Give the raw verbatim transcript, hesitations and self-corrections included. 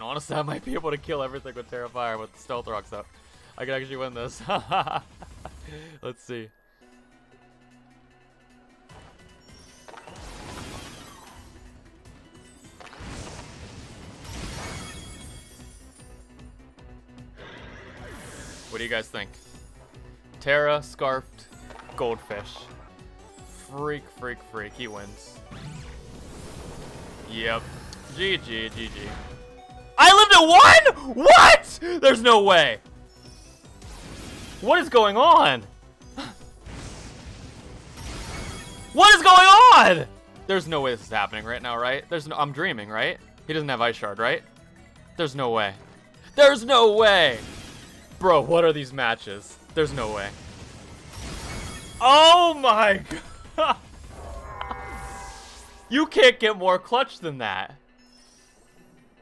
Honestly, I might be able to kill everything with Terra Fire with the Stealth Rocks up. I can actually win this. Let's see. What do you guys think? Terra, Scarfed, Goldfish. Freak, freak, freak. He wins. Yep. G G, G G. I lived at one?! What?! There's no way. What is going on? What is going on? There's no way this is happening right now, right? There's no, I'm dreaming, right? He doesn't have Ice Shard, right? There's no way. There's no way. Bro, what are these matches? There's no way. Oh my god. You can't get more clutch than that.